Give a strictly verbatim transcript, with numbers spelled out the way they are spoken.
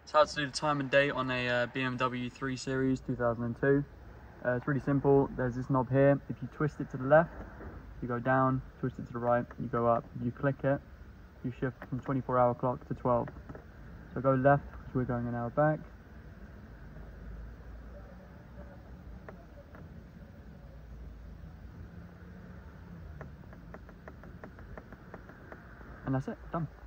So how to do the time and date on a uh, B M W three series two thousand two. Uh, it's really simple. There's this knob here. If you twist it to the left, you go down, twist it to the right, you go up. If you click it, you shift from twenty-four hour clock to twelve. So go left, because we're going an hour back. And that's it, done.